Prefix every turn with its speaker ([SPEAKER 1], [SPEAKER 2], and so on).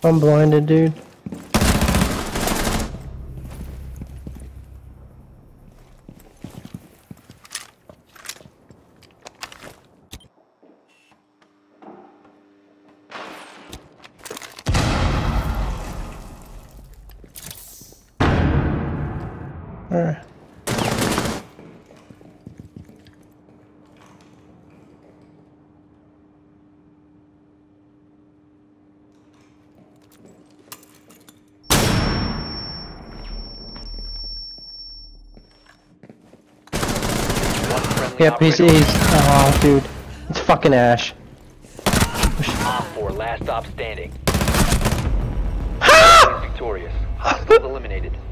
[SPEAKER 1] I'm blinded, dude. Alright. Yep, he's oh dude. It's fucking Ash.
[SPEAKER 2] Op 4, last stop standing. Victorious. Hostiles eliminated.